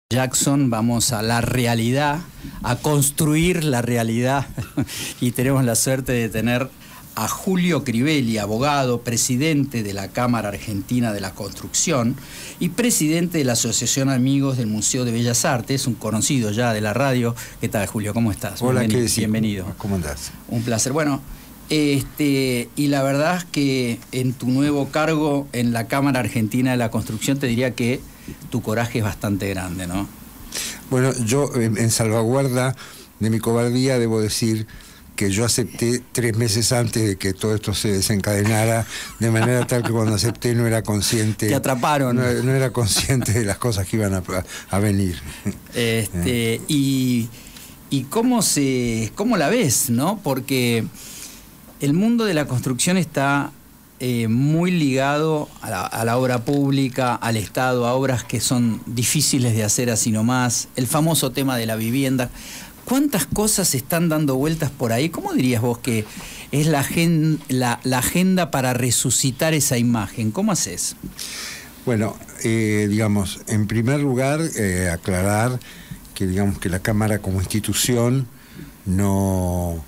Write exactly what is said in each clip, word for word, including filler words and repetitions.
Jackson, vamos a la realidad, a construir la realidad y tenemos la suerte de tener a Julio Crivelli, abogado, presidente de la Cámara Argentina de la Construcción y presidente de la Asociación Amigos del Museo de Bellas Artes, un conocido ya de la radio. ¿Qué tal, Julio? ¿Cómo estás? Hola, bienvenido. ¿qué decís? Bienvenido. ¿Cómo andás? Un placer. Bueno, este, y la verdad es que en tu nuevo cargo en la Cámara Argentina de la Construcción te diría que tu coraje es bastante grande, ¿no? Bueno, yo en salvaguarda de mi cobardía debo decir que yo acepté tres meses antes de que todo esto se desencadenara, de manera tal que cuando acepté no era consciente. Te atraparon. No, no era consciente de las cosas que iban a, a venir. Este, eh. y, y cómo se, cómo la ves, ¿no? Porque el mundo de la construcción está Eh, muy ligado a la, a la obra pública, al Estado, a obras que son difíciles de hacer así nomás, el famoso tema de la vivienda. ¿Cuántas cosas están dando vueltas por ahí? ¿Cómo dirías vos que es la, gen, la, la agenda para resucitar esa imagen? ¿Cómo haces? Bueno, eh, digamos, en primer lugar, eh, aclarar que, digamos, que la Cámara como institución no...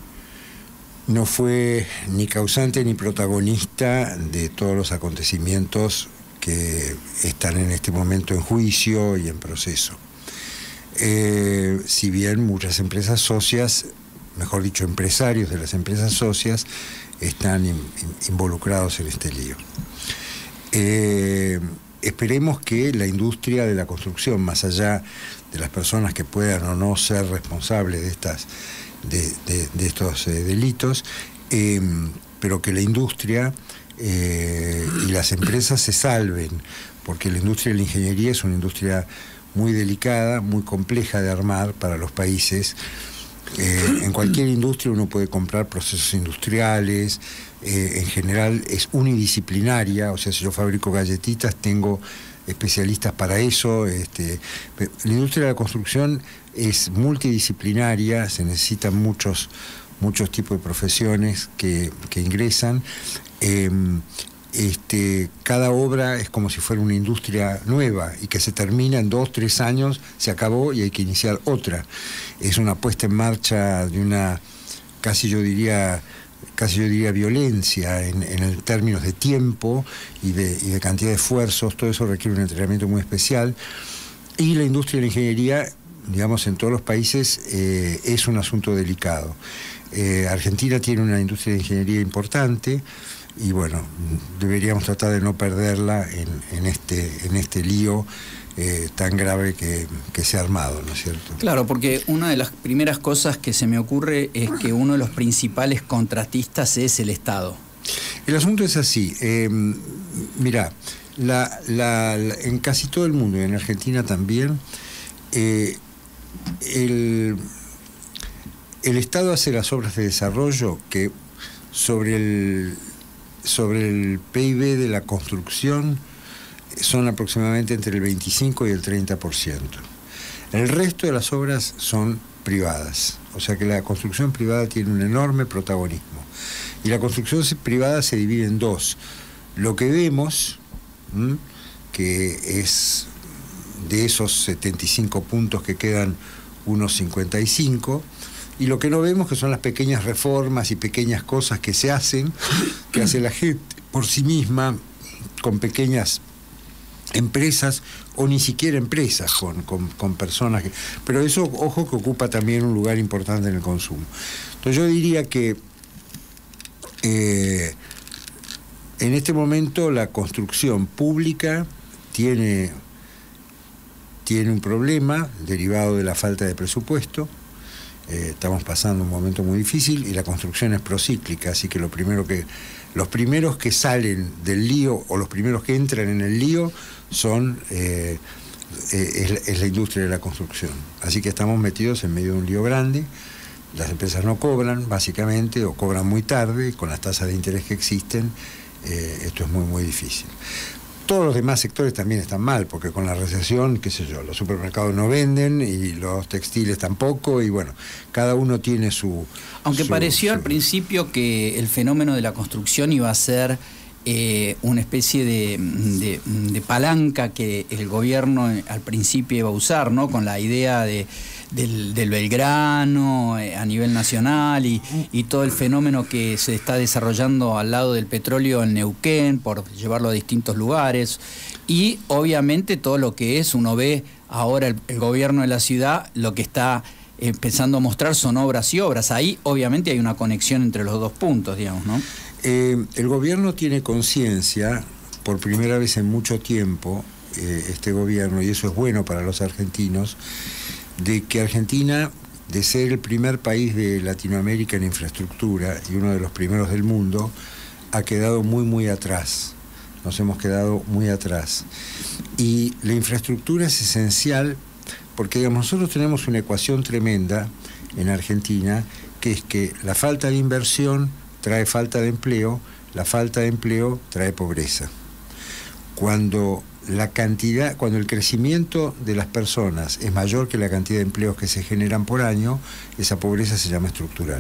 no fue ni causante ni protagonista de todos los acontecimientos que están en este momento en juicio y en proceso. Eh, si bien muchas empresas socias, mejor dicho, empresarios de las empresas socias, están in, in, involucrados en este lío. Eh, esperemos que la industria de la construcción, más allá de las personas que puedan o no ser responsables de estas De, de, de estos eh, delitos, eh, pero que la industria eh, y las empresas se salven, porque la industria de la ingeniería es una industria muy delicada, muy compleja de armar para los países. Eh, en cualquier industria uno puede comprar procesos industriales, eh, en general es unidisciplinaria, o sea, si yo fabrico galletitas tengo especialistas para eso. Este, la industria de la construcción es multidisciplinaria, se necesitan muchos, muchos tipos de profesiones que, que ingresan. Eh, este, cada obra es como si fuera una industria nueva y que se termina en dos, tres años, se acabó y hay que iniciar otra. Es una puesta en marcha de una, casi yo diría, casi yo diría violencia en, en el términos de tiempo y de, y de cantidad de esfuerzos. Todo eso requiere un entrenamiento muy especial. Y la industria de la ingeniería, digamos, en todos los países eh, es un asunto delicado. Eh, Argentina tiene una industria de ingeniería importante y bueno, deberíamos tratar de no perderla en, en, este, en este lío eh, tan grave que, que se ha armado, ¿no es cierto? Claro, porque una de las primeras cosas que se me ocurre es que uno de los principales contratistas es el Estado. El asunto es así. Eh, mirá, la, la, la, en casi todo el mundo, y en Argentina también, eh, el, el Estado hace las obras de desarrollo que sobre el, sobre el P I B de la construcción son aproximadamente entre el veinticinco y el treinta por ciento. El resto de las obras son privadas, o sea que la construcción privada tiene un enorme protagonismo. Y la construcción privada se divide en dos. Lo que vemos, ¿m? que es de esos setenta y cinco puntos que quedan unos cincuenta y cinco, y lo que no vemos que son las pequeñas reformas y pequeñas cosas que se hacen, que hace la gente por sí misma, con pequeñas empresas o ni siquiera empresas, con, con, con personas que... Pero eso, ojo, que ocupa también un lugar importante en el consumo. Entonces yo diría que eh, en este momento la construcción pública tiene, tiene un problema derivado de la falta de presupuesto. Eh, estamos pasando un momento muy difícil y la construcción es procíclica, así que lo primero que los primeros que salen del lío o los primeros que entran en el lío son eh, eh, es, es la industria de la construcción. Así que estamos metidos en medio de un lío grande. Las empresas no cobran, básicamente, o cobran muy tarde, con las tasas de interés que existen. Eh, esto es muy, muy difícil. Todos los demás sectores también están mal, porque con la recesión, qué sé yo, los supermercados no venden y los textiles tampoco, y bueno, cada uno tiene su... Aunque su, pareció su... al principio que el fenómeno de la construcción iba a ser eh, una especie de, de, de palanca que el gobierno al principio iba a usar, ¿no? Con la idea de, del, del Belgrano eh, a nivel nacional y, y todo el fenómeno que se está desarrollando al lado del petróleo en Neuquén, por llevarlo a distintos lugares. Y obviamente todo lo que es, uno ve ahora el, el gobierno de la ciudad, lo que está empezando a mostrar son obras y obras. Ahí obviamente hay una conexión entre los dos puntos, digamos, ¿no? Eh, el gobierno tiene conciencia, por primera vez en mucho tiempo, eh, este gobierno, y eso es bueno para los argentinos, de que Argentina, de ser el primer país de Latinoamérica en infraestructura y uno de los primeros del mundo, ha quedado muy, muy atrás. Nos hemos quedado muy atrás. Y la infraestructura es esencial porque, digamos, nosotros tenemos una ecuación tremenda en Argentina, que es que la falta de inversión trae falta de empleo, la falta de empleo trae pobreza. Cuando la cantidad, cuando el crecimiento de las personas es mayor que la cantidad de empleos que se generan por año, esa pobreza se llama estructural.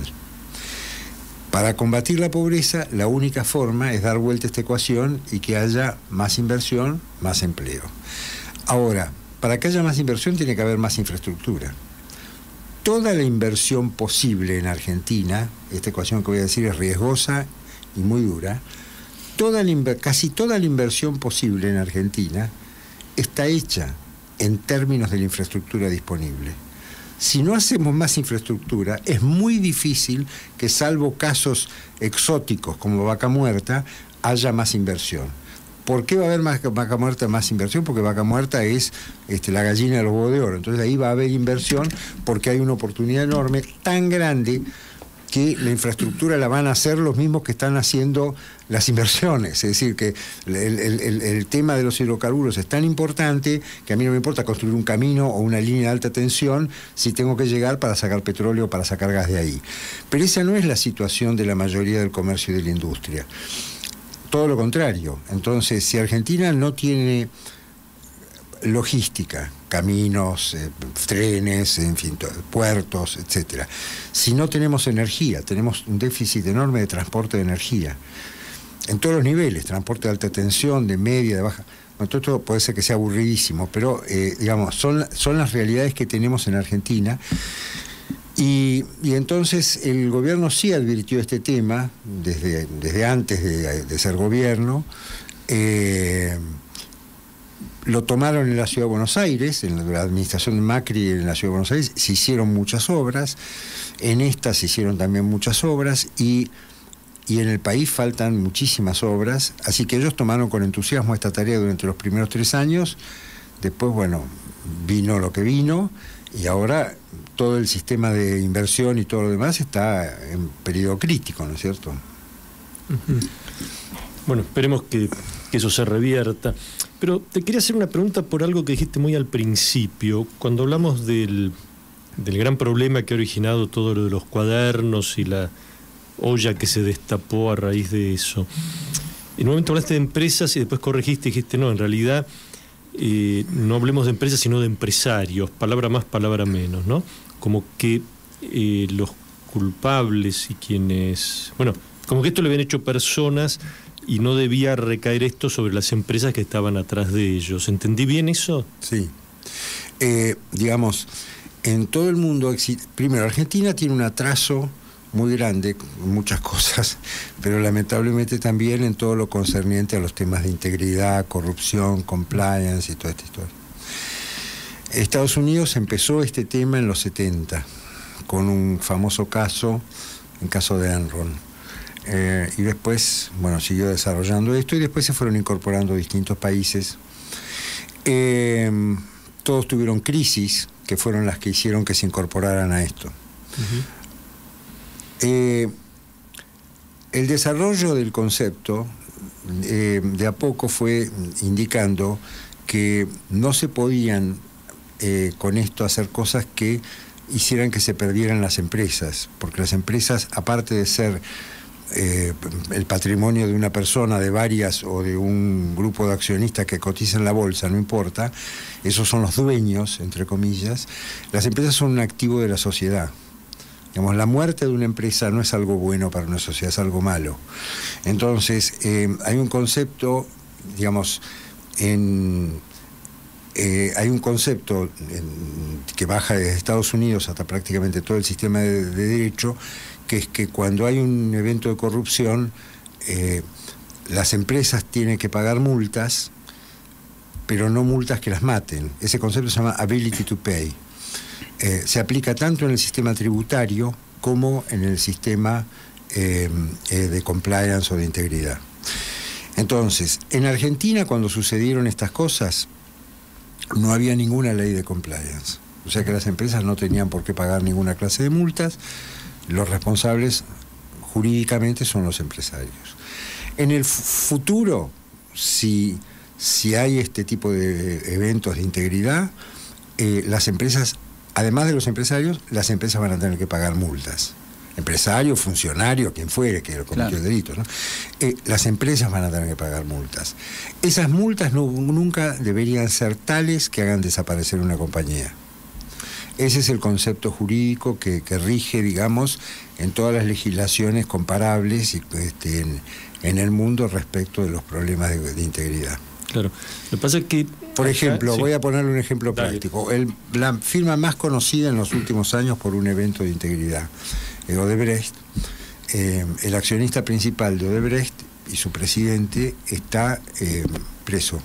Para combatir la pobreza, la única forma es dar vuelta a esta ecuación y que haya más inversión, más empleo. Ahora, para que haya más inversión tiene que haber más infraestructura. Toda la inversión posible en Argentina, esta ecuación que voy a decir es riesgosa y muy dura, toda la, casi toda la inversión posible en Argentina está hecha en términos de la infraestructura disponible. Si no hacemos más infraestructura, es muy difícil que, salvo casos exóticos como Vaca Muerta, haya más inversión. ¿Por qué va a haber más Vaca Muerta más inversión? Porque Vaca Muerta es este, la gallina de los huevos de oro. Entonces ahí va a haber inversión porque hay una oportunidad enorme, tan grande, que la infraestructura la van a hacer los mismos que están haciendo las inversiones. Es decir, que el, el, el, el tema de los hidrocarburos es tan importante que a mí no me importa construir un camino o una línea de alta tensión si tengo que llegar para sacar petróleo o para sacar gas de ahí. Pero esa no es la situación de la mayoría del comercio y de la industria. Todo lo contrario. Entonces, si Argentina no tiene logística, caminos, eh, trenes, en fin, puertos, etcétera, si no tenemos energía, tenemos un déficit enorme de transporte de energía, en todos los niveles, transporte de alta tensión, de media, de baja. Bueno, todo esto puede ser que sea aburridísimo, pero, eh, digamos, son, son las realidades que tenemos en Argentina. Y, y entonces el gobierno sí advirtió este tema desde, desde antes de, de ser gobierno. Eh, lo tomaron en la Ciudad de Buenos Aires, en la administración de Macri en la Ciudad de Buenos Aires, se hicieron muchas obras, en esta se hicieron también muchas obras y, y en el país faltan muchísimas obras, así que ellos tomaron con entusiasmo esta tarea durante los primeros tres años, después, bueno, vino lo que vino y ahora todo el sistema de inversión y todo lo demás está en periodo crítico, ¿no es cierto? Uh-huh. Bueno, esperemos que, que eso se revierta. Pero te quería hacer una pregunta por algo que dijiste muy al principio, cuando hablamos del, del gran problema que ha originado todo lo de los cuadernos y la olla que se destapó a raíz de eso. En un momento hablaste de empresas y después corregiste y dijiste, no, en realidad eh, no hablemos de empresas sino de empresarios, palabra más, palabra menos, ¿no? Como que eh, los culpables y quienes... Bueno, como que esto le habían hecho personas y no debía recaer esto sobre las empresas que estaban atrás de ellos. ¿Entendí bien eso? Sí. Eh, digamos, en todo el mundo, primero, Argentina tiene un atraso muy grande en muchas cosas, pero lamentablemente también en todo lo concerniente a los temas de integridad, corrupción, compliance y toda esta historia. Estados Unidos empezó este tema en los setenta, con un famoso caso, el caso de Enron. Eh, y después, bueno, siguió desarrollando esto y después se fueron incorporando distintos países. Eh, todos tuvieron crisis que fueron las que hicieron que se incorporaran a esto. Uh-huh. eh, el desarrollo del concepto eh, de a poco fue indicando que no se podían eh, con esto hacer cosas que hicieran que se perdieran las empresas, porque las empresas, aparte de ser Eh, el patrimonio de una persona, de varias o de un grupo de accionistas que cotizan en la bolsa, no importa, esos son los dueños, entre comillas, las empresas son un activo de la sociedad. Digamos, la muerte de una empresa no es algo bueno para una sociedad, es algo malo. Entonces, eh, hay un concepto, digamos, en, eh, hay un concepto en, que baja desde Estados Unidos hasta prácticamente todo el sistema de, de derecho, que es que cuando hay un evento de corrupción, eh, las empresas tienen que pagar multas, pero no multas que las maten. Ese concepto se llama ability to pay. Eh, se aplica tanto en el sistema tributario como en el sistema eh, eh, de compliance o de integridad. Entonces, en Argentina, cuando sucedieron estas cosas, no había ninguna ley de compliance. O sea que las empresas no tenían por qué pagar ninguna clase de multas. Los responsables jurídicamente son los empresarios. En el futuro, si, si hay este tipo de eventos de integridad, eh, las empresas, además de los empresarios, las empresas van a tener que pagar multas. Empresario, funcionario, quien fuere que cometió claro. el delito, ¿no? Eh, las empresas van a tener que pagar multas. Esas multas no, nunca deberían ser tales que hagan desaparecer una compañía. Ese es el concepto jurídico que, que rige, digamos, en todas las legislaciones comparables y, este, en, en el mundo respecto de los problemas de, de integridad. Claro. Lo que pasa es que... Por ejemplo, sí. voy a ponerle un ejemplo Dale. práctico. El, la firma más conocida en los últimos años por un evento de integridad, Odebrecht, eh, el accionista principal de Odebrecht y su presidente está eh, preso.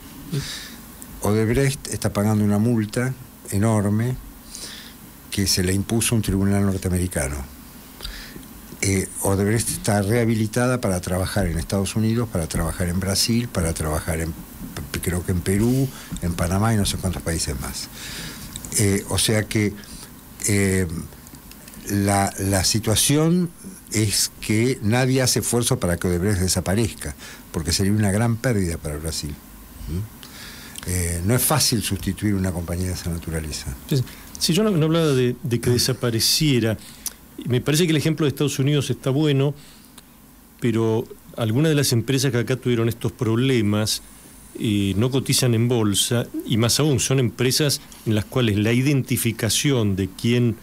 Odebrecht está pagando una multa enorme que se le impuso un tribunal norteamericano. Eh, Odebrecht está rehabilitada para trabajar en Estados Unidos, para trabajar en Brasil, para trabajar en, creo que en Perú, en Panamá y no sé cuántos países más. Eh, o sea que eh, la, la situación es que nadie hace esfuerzo para que Odebrecht desaparezca, porque sería una gran pérdida para Brasil. ¿Mm? Eh, no es fácil sustituir una compañía de esa naturaleza. Si yo no, no hablaba de, de que desapareciera, me parece que el ejemplo de Estados Unidos está bueno, pero algunas de las empresas que acá tuvieron estos problemas eh, no cotizan en bolsa, y más aún son empresas en las cuales la identificación de quién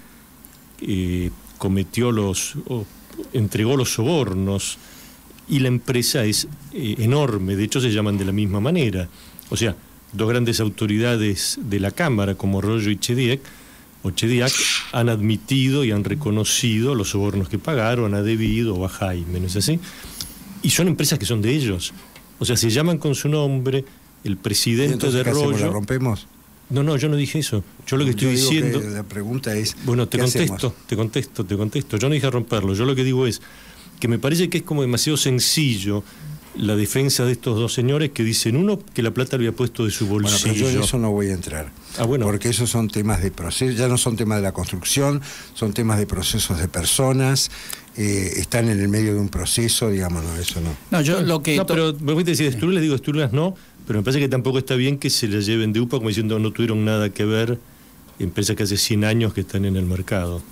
eh, cometió los, o entregó los sobornos y la empresa es eh, enorme, de hecho se llaman de la misma manera. O sea, dos grandes autoridades de la Cámara, como Rollo y Chediak, o Chediak, han admitido y han reconocido los sobornos que pagaron a Debido o a Jaime, ¿no es así? Y son empresas que son de ellos. O sea, se llaman con su nombre, el presidente de Rollo... ¿La rompemos? No, no, yo no dije eso. Yo lo que estoy yo diciendo... Que la pregunta es... Bueno, te contesto, hacemos? te contesto, te contesto. Yo no dije romperlo. Yo lo que digo es que me parece que es como demasiado sencillo la defensa de estos dos señores que dicen, uno, que la plata lo había puesto de su bolsillo. Bueno, pero yo en eso no voy a entrar. Ah, bueno. Porque esos son temas de proceso, ya no son temas de la construcción, son temas de procesos de personas, eh, están en el medio de un proceso, digamos, no, eso no. No, yo lo que... No, pero me voy a decir, Sturlas, les digo, Sturlas no, pero me parece que tampoco está bien que se les lleven de UPA como diciendo no tuvieron nada que ver empresas que hace cien años que están en el mercado.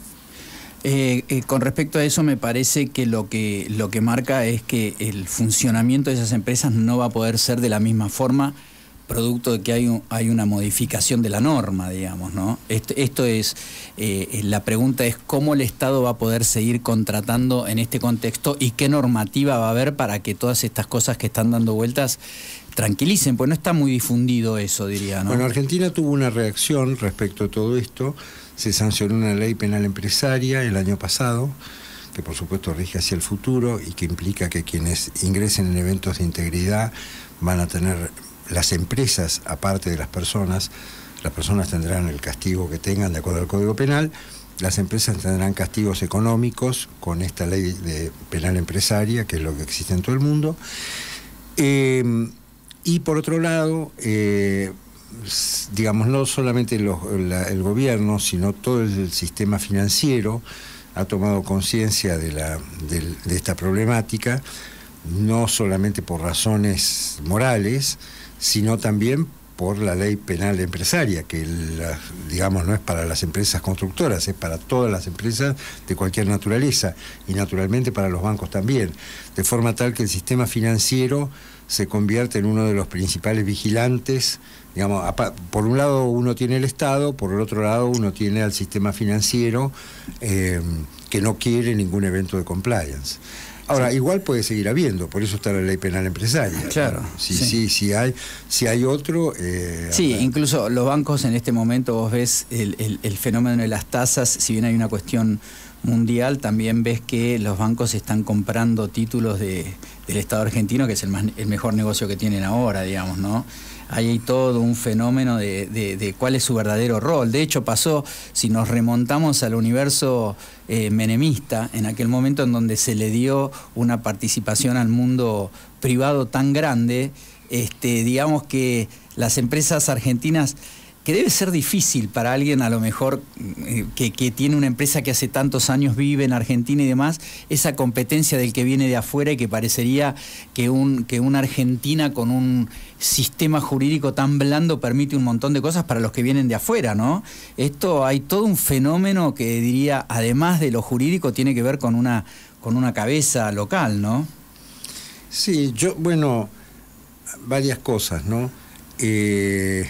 Eh, eh, con respecto a eso, me parece que lo que lo que marca es que el funcionamiento de esas empresas no va a poder ser de la misma forma, producto de que hay, un, hay una modificación de la norma, digamos, ¿no? Esto, esto es, eh, la pregunta es cómo el Estado va a poder seguir contratando en este contexto y qué normativa va a haber para que todas estas cosas que están dando vueltas tranquilicen, pues no está muy difundido eso, diría, ¿no? Bueno, Argentina tuvo una reacción respecto a todo esto. Se sancionó una ley penal empresaria el año pasado, que por supuesto rige hacia el futuro y que implica que quienes ingresen en eventos de integridad van a tener, las empresas, aparte de las personas, las personas tendrán el castigo que tengan de acuerdo al Código Penal, las empresas tendrán castigos económicos con esta ley de penal empresaria, que es lo que existe en todo el mundo. Eh, y por otro lado, eh, digamos, no solamente los, la, el gobierno, sino todo el sistema financiero ha tomado conciencia de, la, de, de esta problemática, no solamente por razones morales, sino también por la ley penal empresaria, que la, digamos no es para las empresas constructoras, es para todas las empresas de cualquier naturaleza y naturalmente para los bancos también, de forma tal que el sistema financiero se convierte en uno de los principales vigilantes. Digamos, por un lado uno tiene el Estado, por el otro lado uno tiene al sistema financiero eh, que no quiere ningún evento de compliance. Ahora, sí. igual puede seguir habiendo, por eso está la ley penal empresaria. Claro. Si sí. sí, sí, hay, si hay otro... Eh, sí, acá. Incluso los bancos en este momento, vos ves el, el, el fenómeno de las tasas, si bien hay una cuestión mundial, también ves que los bancos están comprando títulos de, del Estado argentino, que es el, más, el mejor negocio que tienen ahora, digamos, ¿no? Ahí hay todo un fenómeno de, de, de cuál es su verdadero rol. De hecho, pasó, si nos remontamos al universo eh, menemista, en aquel momento en donde se le dio una participación al mundo privado tan grande, este, digamos que las empresas argentinas, que debe ser difícil para alguien a lo mejor eh, que, que tiene una empresa que hace tantos años vive en Argentina y demás, esa competencia del que viene de afuera y que parecería que, un, que una Argentina con un sistema jurídico tan blando permite un montón de cosas para los que vienen de afuera, ¿no? Esto hay todo un fenómeno que diría, además de lo jurídico, tiene que ver con una, con una cabeza local, ¿no? Sí, yo, bueno, varias cosas, ¿no? Eh...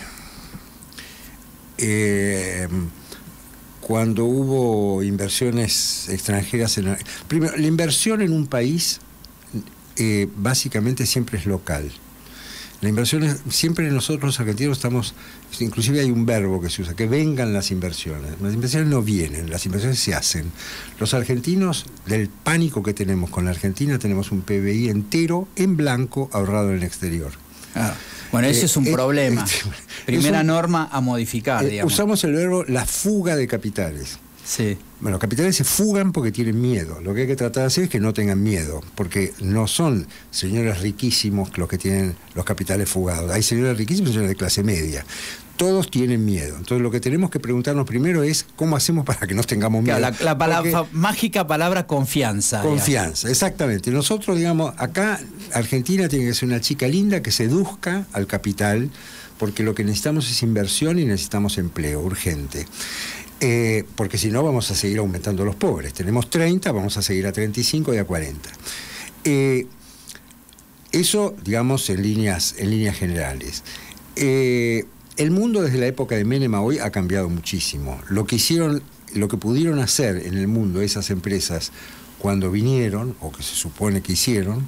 Eh, cuando hubo inversiones extranjeras en, primero, la inversión en un país eh, básicamente siempre es local. La inversión es, siempre nosotros los argentinos estamos, inclusive hay un verbo que se usa, que vengan las inversiones. Las inversiones no vienen, las inversiones se hacen. Los argentinos, del pánico que tenemos con la Argentina, tenemos un P B I entero en blanco ahorrado en el exterior. Ah. Bueno, ese eh, es un eh, problema. Eh, Primera un, norma a modificar, eh, digamos. Usamos el verbo la fuga de capitales. Sí. Bueno, los capitales se fugan porque tienen miedo. Lo que hay que tratar de hacer es que no tengan miedo, porque no son señores riquísimos los que tienen los capitales fugados. Hay señores riquísimos y señores de clase media. Todos tienen miedo. Entonces lo que tenemos que preguntarnos primero es cómo hacemos para que no tengamos miedo. Claro, la, la palabra, mágica palabra confianza. Confianza, digamos. Exactamente. Nosotros, digamos, acá Argentina tiene que ser una chica linda que seduzca al capital, porque lo que necesitamos es inversión y necesitamos empleo urgente. Eh, porque si no vamos a seguir aumentando los pobres. Tenemos treinta, vamos a seguir a treinta y cinco y a cuarenta. Eh, eso, digamos, en líneas, en líneas generales. Eh, El mundo desde la época de Menem a hoy ha cambiado muchísimo. Lo que hicieron, lo que pudieron hacer en el mundo esas empresas cuando vinieron, o que se supone que hicieron,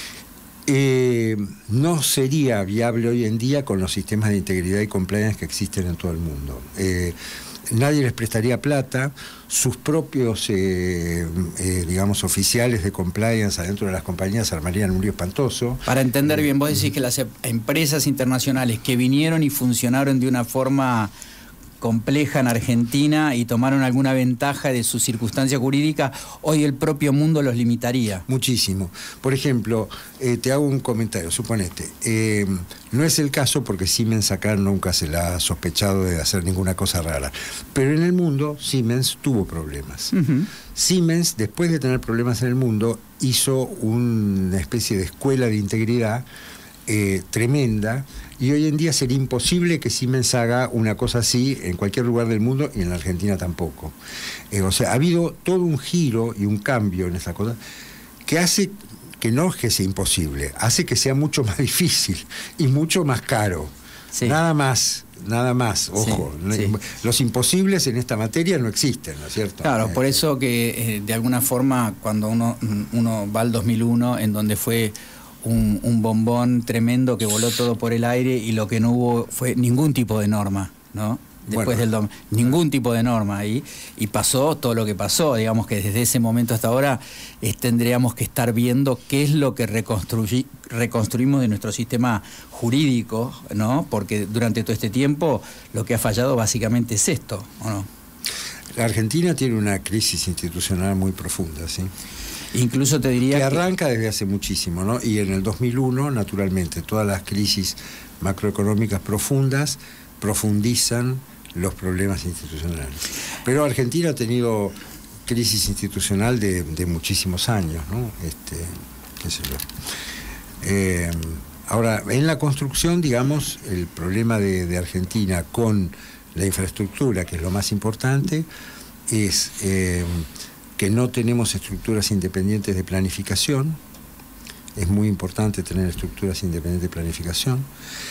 eh, no sería viable hoy en día con los sistemas de integridad y compliance que existen en todo el mundo. Eh, nadie les prestaría plata, sus propios, eh, eh, digamos, oficiales de compliance adentro de las compañías armarían un lío espantoso. Para entender bien, vos decís que las empresas internacionales que vinieron y funcionaron de una forma compleja en Argentina y tomaron alguna ventaja de su circunstancia jurídica, hoy el propio mundo los limitaría. Muchísimo. Por ejemplo, eh, te hago un comentario, suponete, eh, no es el caso porque Siemens acá nunca se la ha sospechado de hacer ninguna cosa rara, pero en el mundo Siemens tuvo problemas. Uh-huh. Siemens, después de tener problemas en el mundo, hizo una especie de escuela de integridad eh, tremenda, y hoy en día sería imposible que Siemens haga una cosa así en cualquier lugar del mundo y en la Argentina tampoco. Eh, o sea, ha habido todo un giro y un cambio en esa cosa que hace que no es que sea imposible, hace que sea mucho más difícil y mucho más caro. Sí. Nada más, nada más, ojo. Sí, sí. Los imposibles en esta materia no existen, ¿no es cierto? Claro, por eso que eh, de alguna forma cuando uno, uno va al dos mil uno, en donde fue Un, un bombón tremendo que voló todo por el aire y lo que no hubo fue ningún tipo de norma, ¿no? Después bueno, del ningún tipo de norma ahí, y pasó todo lo que pasó. Digamos que desde ese momento hasta ahora eh, tendríamos que estar viendo qué es lo que reconstruí, reconstruimos de nuestro sistema jurídico, ¿no? Porque durante todo este tiempo lo que ha fallado básicamente es esto, ¿o no? La Argentina tiene una crisis institucional muy profunda, ¿sí? Incluso te diría que arranca que... desde hace muchísimo, ¿no? Y en el dos mil uno, naturalmente, todas las crisis macroeconómicas profundas profundizan los problemas institucionales. Pero Argentina ha tenido crisis institucional de, de muchísimos años, ¿no? Este, qué sé yo. Eh, Ahora, en la construcción, digamos, el problema de, de Argentina con la infraestructura, que es lo más importante, es eh, que no tenemos estructuras independientes de planificación. Es muy importante tener estructuras independientes de planificación.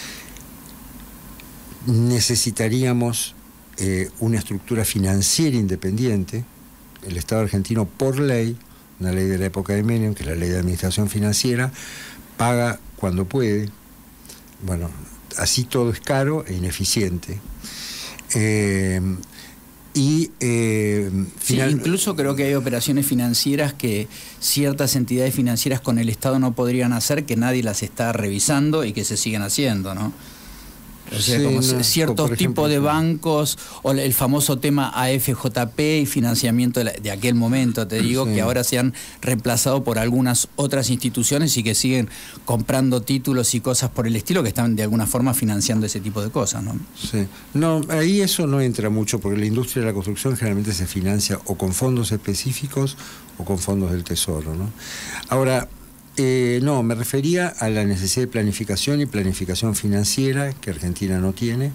Necesitaríamos eh, una estructura financiera independiente. El Estado argentino, por ley, una ley de la época de Menem, que es la ley de administración financiera, paga cuando puede. Bueno, así todo es caro e ineficiente. Eh, y eh, sí, final... incluso creo que hay operaciones financieras que ciertas entidades financieras con el Estado no podrían hacer, que nadie las está revisando y que se siguen haciendo, ¿no? O sea, sí, como no, ciertos tipos de bancos, o el famoso tema A F J P y financiamiento de, la, de aquel momento, te digo, sí, que ahora se han reemplazado por algunas otras instituciones y que siguen comprando títulos y cosas por el estilo, que están de alguna forma financiando ese tipo de cosas, ¿no? Sí. No, ahí eso no entra mucho, porque la industria de la construcción generalmente se financia o con fondos específicos o con fondos del Tesoro, ¿no? Ahora, Eh, no, me refería a la necesidad de planificación y planificación financiera, que Argentina no tiene.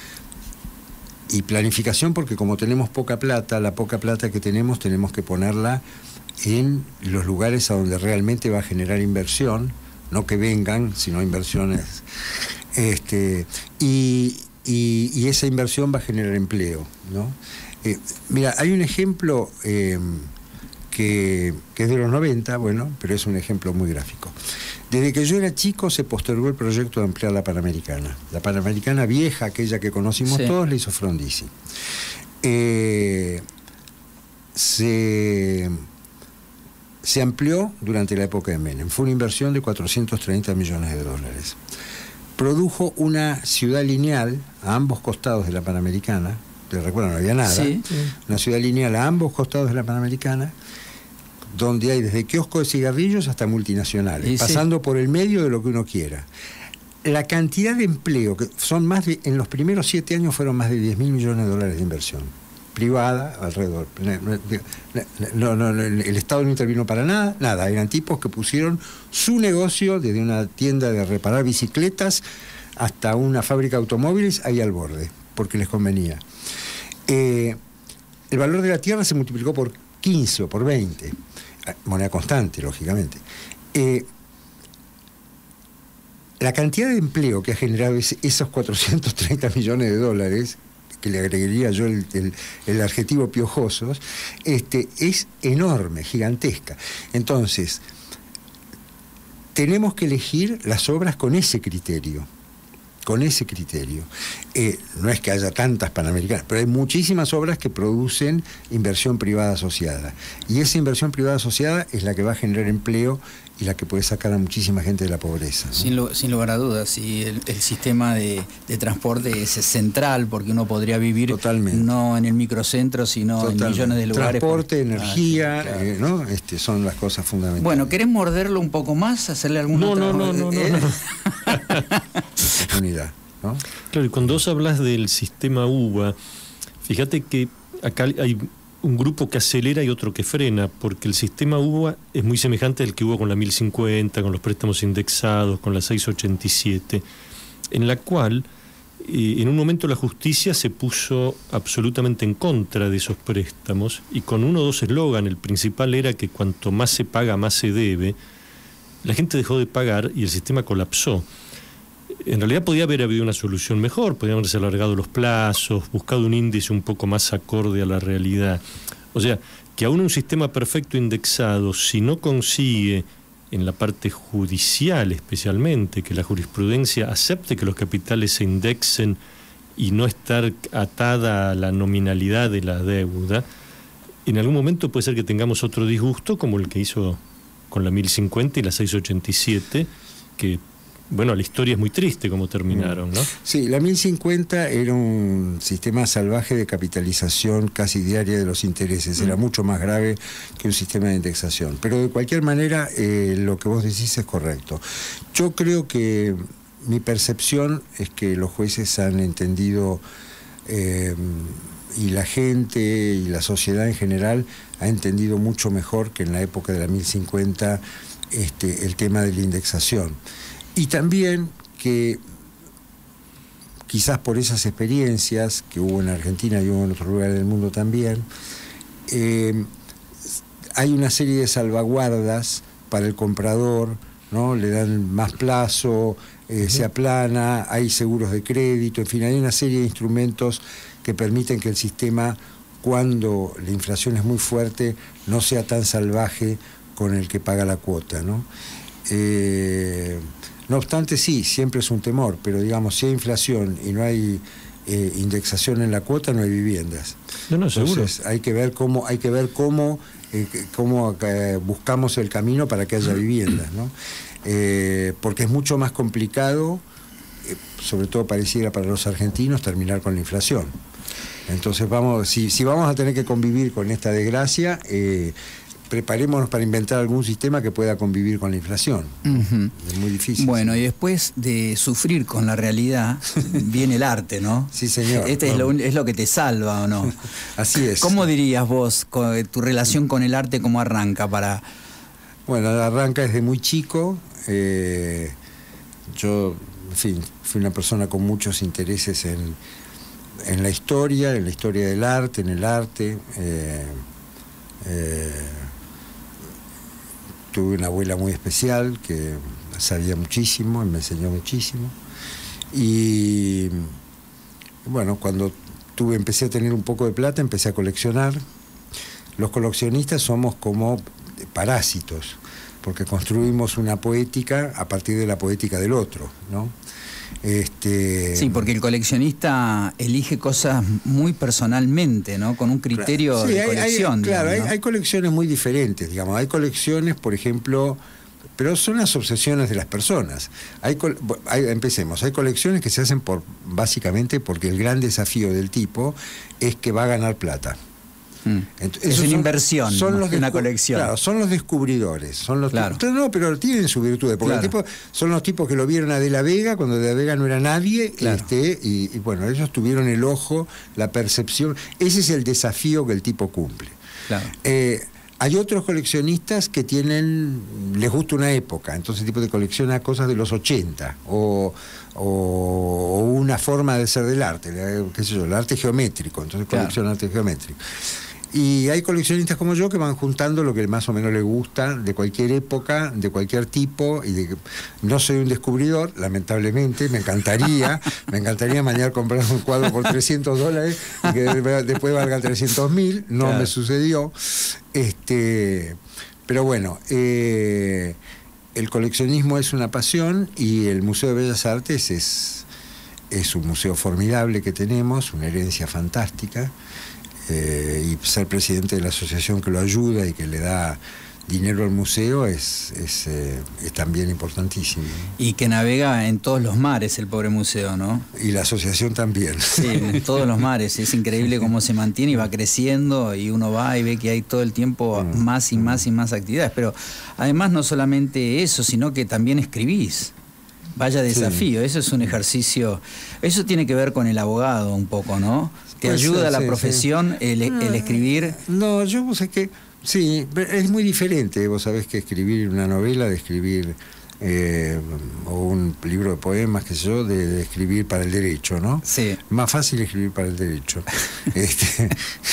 Y planificación porque como tenemos poca plata, la poca plata que tenemos tenemos que ponerla en los lugares a donde realmente va a generar inversión, no que vengan, sino inversiones. Este, y, y, y esa inversión va a generar empleo, ¿no? Eh, mira, hay un ejemplo... Eh, Que, que es de los noventa, bueno, pero es un ejemplo muy gráfico. Desde que yo era chico se postergó el proyecto de ampliar la Panamericana. La Panamericana vieja, aquella que conocimos sí. todos, la hizo Frondizi. Eh, se, se amplió durante la época de Menem. Fue una inversión de cuatrocientos treinta millones de dólares. Produjo una ciudad lineal a ambos costados de la Panamericana. ¿Te recuerdan? No había nada. Sí. Una ciudad lineal a ambos costados de la Panamericana, donde hay desde kioscos de cigarrillos hasta multinacionales, sí, pasando sí. por el medio de lo que uno quiera. La cantidad de empleo, que son más de, en los primeros siete años fueron más de diez mil millones de dólares de inversión privada alrededor. No, no, no, el Estado no intervino para nada, nada. Eran tipos que pusieron su negocio desde una tienda de reparar bicicletas hasta una fábrica de automóviles ahí al borde, porque les convenía. Eh, el valor de la tierra se multiplicó por quince o por veinte, moneda constante, lógicamente. Eh, la cantidad de empleo que ha generado ese, esos cuatrocientos treinta millones de dólares, que le agregaría yo el, el, el adjetivo piojosos, este, es enorme, gigantesca. Entonces, tenemos que elegir las obras con ese criterio. Con ese criterio. Eh, no es que haya tantas panamericanas, pero hay muchísimas obras que producen inversión privada asociada. Y esa inversión privada asociada es la que va a generar empleo y la que puede sacar a muchísima gente de la pobreza, ¿no? Sin, lo, sin lugar a dudas, y el, el sistema de, de transporte es central, porque uno podría vivir Totalmente. no en el microcentro, sino Totalmente. en millones de lugares. Transporte, por... energía, ah, sí, claro. eh, ¿no? Este, son las cosas fundamentales. Bueno, ¿querés morderlo un poco más? ¿Hacerle alguna no, otra... no, no, no, no, no. Unidad, ¿no? Claro, y cuando vos hablas del sistema U B A, fíjate que acá hay un grupo que acelera y otro que frena, porque el sistema U B A es muy semejante al que hubo con la mil cincuenta, con los préstamos indexados, con la seiscientos ochenta y siete, en la cual eh, en un momento la justicia se puso absolutamente en contra de esos préstamos, y con uno o dos eslogan. El principal era que cuanto más se paga, más se debe. La gente dejó de pagar y el sistema colapsó. En realidad podía haber habido una solución mejor, podían haberse alargado los plazos, buscado un índice un poco más acorde a la realidad. O sea, que aún un sistema perfecto indexado, si no consigue, en la parte judicial especialmente, que la jurisprudencia acepte que los capitales se indexen y no estar atada a la nominalidad de la deuda, en algún momento puede ser que tengamos otro disgusto como el que hizo con la mil cincuenta y la seiscientos ochenta y siete, que... Bueno, la historia es muy triste como terminaron, ¿no? Sí, la mil cincuenta era un sistema salvaje de capitalización casi diaria de los intereses. Era mucho más grave que un sistema de indexación. Pero de cualquier manera, eh, lo que vos decís es correcto. Yo creo que mi percepción es que los jueces han entendido, eh, y la gente y la sociedad en general ha entendido mucho mejor que en la época de la mil cincuenta este, el tema de la indexación. y también que quizás por esas experiencias que hubo en Argentina y hubo en otros lugares del mundo también, eh, hay una serie de salvaguardas para el comprador, ¿no? Le dan más plazo, eh, uh-huh. se aplana, hay seguros de crédito, en fin, hay una serie de instrumentos que permiten que el sistema, cuando la inflación es muy fuerte, no sea tan salvaje con el que paga la cuota, ¿no? Eh, no obstante, sí, siempre es un temor, pero digamos, si hay inflación y no hay eh, indexación en la cuota, no hay viviendas. No, no, seguro. Entonces, hay que ver cómo, hay que ver cómo, eh, cómo eh, buscamos el camino para que haya viviendas, ¿no? Eh, porque es mucho más complicado, eh, sobre todo pareciera para los argentinos, terminar con la inflación. Entonces, vamos, si, si vamos a tener que convivir con esta desgracia, eh, preparémonos para inventar algún sistema que pueda convivir con la inflación. Uh-huh. Es muy difícil. Bueno, y después de sufrir con la realidad, viene el arte, ¿no? Sí, señor. Este es lo, es lo que te salva, ¿o no? Así es. ¿Cómo dirías vos con, tu relación con el arte, cómo arranca para...? Bueno, arranca desde muy chico. Eh, yo, en fin, fui una persona con muchos intereses en, en la historia, en la historia del arte, en el arte. Eh, eh, Tuve una abuela muy especial que sabía muchísimo y me enseñó muchísimo. Y bueno, cuando tuve, empecé a tener un poco de plata, empecé a coleccionar. Los coleccionistas somos como parásitos, porque construimos una poética a partir de la poética del otro, ¿no? Este... Sí, porque el coleccionista elige cosas muy personalmente, ¿no? Con un criterio claro. sí, de hay, colección. Hay, claro, digamos, ¿no? hay, hay colecciones muy diferentes, digamos. Hay colecciones, por ejemplo, pero son las obsesiones de las personas. Hay, hay, empecemos, hay colecciones que se hacen por básicamente porque el gran desafío del tipo es que va a ganar plata. Entonces, es una son, inversión, son los una colección. Claro, son los descubridores. Son los claro. tipos, no, pero tienen su virtud. Porque claro. los tipos, son los tipos que lo vieron a De la Vega cuando De la Vega no era nadie. Claro. Este, y, y bueno, ellos tuvieron el ojo, la percepción. Ese es el desafío que el tipo cumple. Claro. Eh, hay otros coleccionistas que tienen, les gusta una época, entonces el tipo de colecciona cosas de los ochenta, o, o, o una forma de ser del arte, qué sé yo, el arte geométrico, entonces colecciona claro. arte geométrico. Y hay coleccionistas como yo que van juntando lo que más o menos les gusta, de cualquier época, de cualquier tipo, y de, no soy un descubridor, lamentablemente, me encantaría, me encantaría mañana comprar un cuadro por trescientos dólares y que después valga trescientos mil, no claro. me sucedió. Este, pero bueno, eh, el coleccionismo es una pasión y el Museo de Bellas Artes es, es un museo formidable que tenemos, una herencia fantástica. Eh, y ser presidente de la asociación que lo ayuda y que le da dinero al museo es, es, eh, es también importantísimo. Y que navega en todos los mares el pobre museo, ¿no? Y la asociación también. Sí, en todos los mares. Es increíble cómo se mantiene y va creciendo y uno va y ve que hay todo el tiempo mm. más y más y más actividades. Pero además no solamente eso, sino que también escribís. Vaya desafío, sí. Eso es un ejercicio, eso tiene que ver con el abogado un poco, ¿no? ¿Te pues ayuda sí, la profesión sí. el, el escribir? No, yo pues, es que, sí, es muy diferente, vos sabés, que escribir una novela, de escribir eh, o un libro de poemas, qué sé yo, de, de escribir para el derecho, ¿no? Sí. Más fácil escribir para el derecho. este,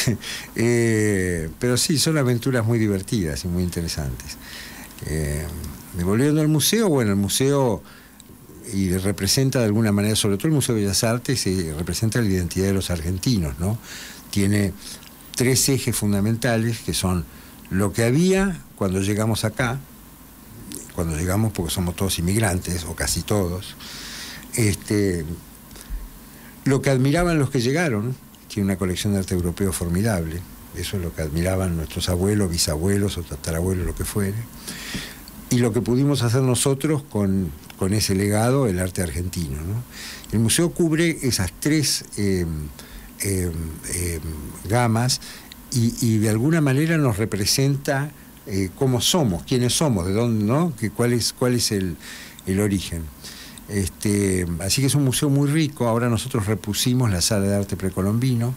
eh, pero sí, son aventuras muy divertidas y muy interesantes. Eh, volviendo al museo, bueno, el museo... y representa de alguna manera, sobre todo el Museo de Bellas Artes, y representa la identidad de los argentinos, ¿no? Tiene tres ejes fundamentales que son lo que había cuando llegamos acá, cuando llegamos porque somos todos inmigrantes, o casi todos, este, lo que admiraban los que llegaron, tiene una colección de arte europeo formidable, eso es lo que admiraban nuestros abuelos, bisabuelos o tatarabuelos, lo que fuere, y lo que pudimos hacer nosotros con, con ese legado, el arte argentino, ¿no? El museo cubre esas tres eh, eh, eh, gamas y, y de alguna manera nos representa eh, cómo somos, quiénes somos, de dónde, ¿no? Que, cuál es, cuál es el, el origen. Este, así que es un museo muy rico. Ahora nosotros repusimos la sala de arte precolombino,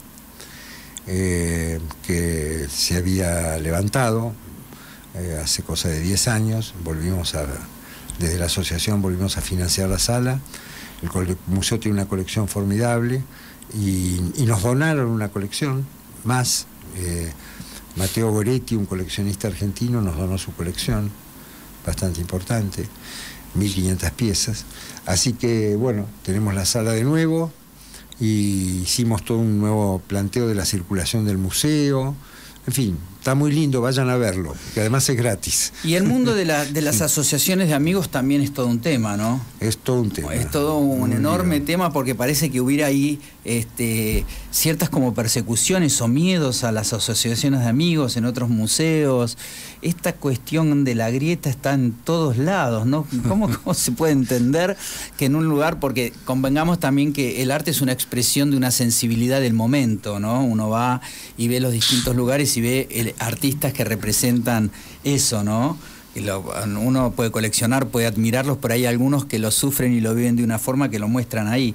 eh, que se había levantado. Eh, hace cosa de diez años, volvimos a, desde la asociación volvimos a financiar la sala. El museo tiene una colección formidable y, y nos donaron una colección más. Eh, Mateo Goretti, un coleccionista argentino, nos donó su colección, bastante importante, mil quinientas piezas. Así que, bueno, tenemos la sala de nuevo y hicimos todo un nuevo planteo de la circulación del museo. En fin, está muy lindo, vayan a verlo, que además es gratis. Y el mundo de, la, de las asociaciones de amigos también es todo un tema, ¿no? Es todo un tema. Es todo un enorme tema, porque parece que hubiera ahí este, ciertas como persecuciones o miedos a las asociaciones de amigos en otros museos. Esta cuestión de la grieta está en todos lados, ¿no? ¿Cómo, cómo se puede entender que en un lugar, porque convengamos también que el arte es una expresión de una sensibilidad del momento, ¿no? Uno va y ve los distintos lugares y ve el, artistas que representan eso, ¿no? Y lo, uno puede coleccionar, puede admirarlos, pero hay algunos que lo sufren y lo viven de una forma que lo muestran ahí.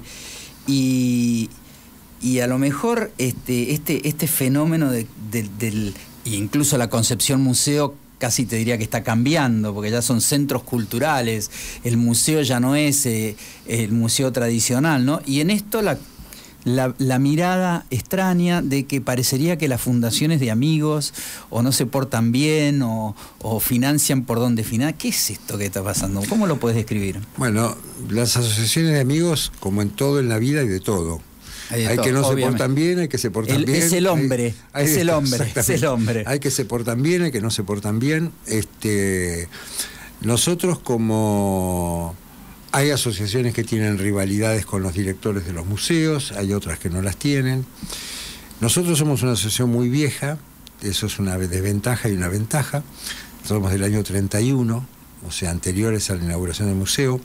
Y, y a lo mejor este, este, este fenómeno de, de, del, incluso la concepción museo, casi te diría que está cambiando, porque ya son centros culturales, el museo ya no es eh, el museo tradicional, ¿no? Y en esto la La, la mirada extraña de que parecería que las fundaciones de amigos o no se portan bien o, o financian por donde financian. ¿Qué es esto que está pasando? ¿Cómo lo puedes describir? Bueno, las asociaciones de amigos, como en todo en la vida, hay de todo. Hay, de hay todo, que no obviamente. se portan bien, hay que se portan el, bien. Es el hombre, hay, hay es, el esto, hombre es el hombre. Hay que se portan bien, hay que no se portan bien. Este, nosotros como... Hay asociaciones que tienen rivalidades con los directores de los museos, hay otras que no las tienen. Nosotros somos una asociación muy vieja, eso es una desventaja y una ventaja. Somos del año treinta y uno, o sea, anteriores a la inauguración del museo.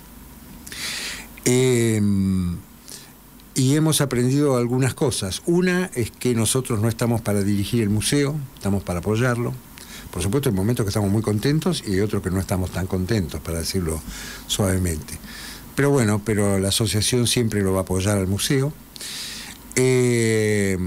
Eh, y hemos aprendido algunas cosas. Una es que nosotros no estamos para dirigir el museo, estamos para apoyarlo. Por supuesto, hay momentos que estamos muy contentos y hay otros que no estamos tan contentos, para decirlo suavemente. Pero bueno, pero la asociación siempre lo va a apoyar al museo. Eh,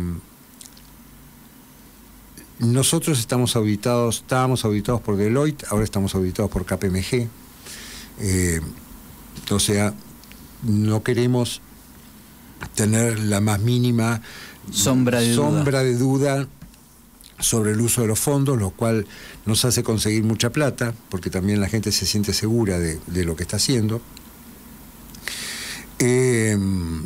nosotros estamos auditados, estábamos auditados por Deloitte, ahora estamos auditados por K P M G. Eh, o sea, no queremos tener la más mínima sombra de sombra duda. de duda sobre el uso de los fondos, lo cual nos hace conseguir mucha plata, porque también la gente se siente segura de, de lo que está haciendo. Eh,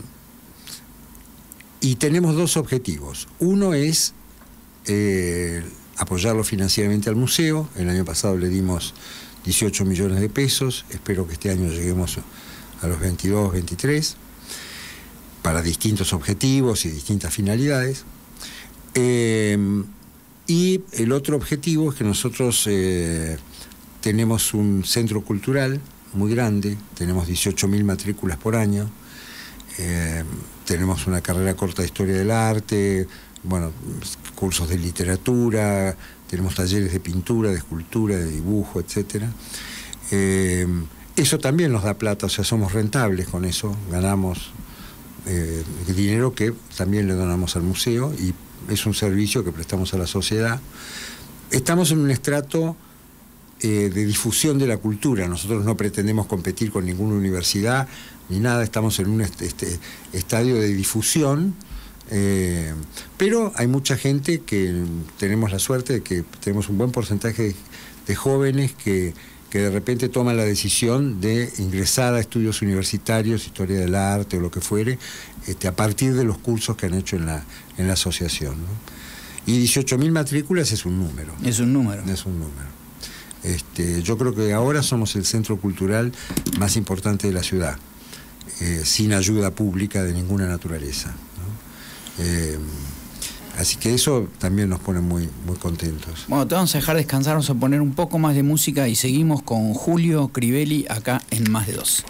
y tenemos dos objetivos. Uno es eh, apoyarlo financieramente al museo. El año pasado le dimos dieciocho millones de pesos, espero que este año lleguemos a los veintidós, veintitrés, para distintos objetivos y distintas finalidades. Eh, Y el otro objetivo es que nosotros eh, tenemos un centro cultural muy grande, tenemos dieciocho mil matrículas por año, eh, tenemos una carrera corta de historia del arte, bueno, cursos de literatura, tenemos talleres de pintura, de escultura, de dibujo, etcétera. Eh, eso también nos da plata, o sea, somos rentables con eso, ganamos eh, dinero que también le donamos al museo y es un servicio que prestamos a la sociedad. Estamos en un estrato eh, de difusión de la cultura. Nosotros no pretendemos competir con ninguna universidad ni nada, estamos en un este, este, estadio de difusión, eh, pero hay mucha gente que tenemos la suerte de que tenemos un buen porcentaje de, de jóvenes que, que de repente toman la decisión de ingresar a estudios universitarios, historia del arte o lo que fuere, este, a partir de los cursos que han hecho en la, en la asociación, ¿no? Y dieciocho mil matrículas es un número. Es un número. Es un número. Este, yo creo que ahora somos el centro cultural más importante de la ciudad, eh, sin ayuda pública de ninguna naturaleza, ¿no? Eh, Así que eso también nos pone muy, muy contentos. Bueno, te vamos a dejar descansar, vamos a poner un poco más de música y seguimos con Julio Crivelli acá en Más de Dos.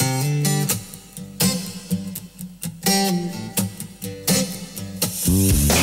Mm.